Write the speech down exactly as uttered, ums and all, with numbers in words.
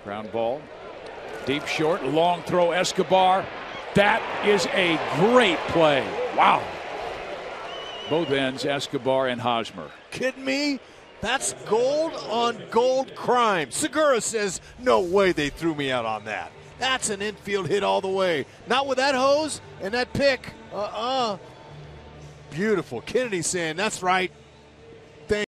Ground ball. Deep short. Long throw. Escobar. That is a great play. Wow. Both ends, Escobar and Hosmer. Kidding me? That's gold on gold crime. Segura says, no way they threw me out on that. That's an infield hit all the way. Not with that hose and that pick. Uh-uh. Beautiful. Kennedy saying, that's right.